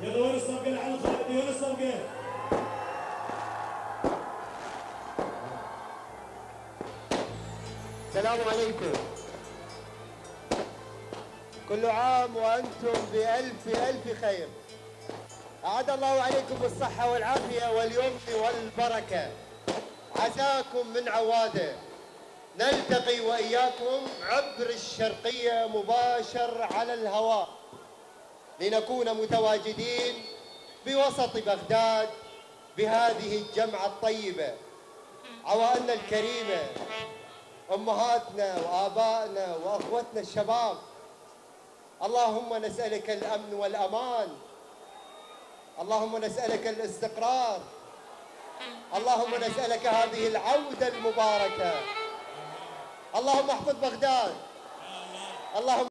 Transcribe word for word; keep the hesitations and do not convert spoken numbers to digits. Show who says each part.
Speaker 1: يلا وين الصفقة يا علي خالدي؟ وين الصفقة؟
Speaker 2: السلام عليكم. كل عام وأنتم بألف ألف خير. أعاد الله عليكم بالصحة والعافية واليمن والبركة. عساكم من عواده. نلتقي وإياكم عبر الشرقية مباشر على الهواء لنكون متواجدين بوسط بغداد بهذه الجمعة الطيبة. عوائلنا الكريمة، أمهاتنا وآبائنا وأخوتنا الشباب، اللهم نسألك الأمن والأمان، اللهم نسألك الاستقرار، اللهم نسألك هذه العودة المباركة. اللهم احفظ بغداد. اللهم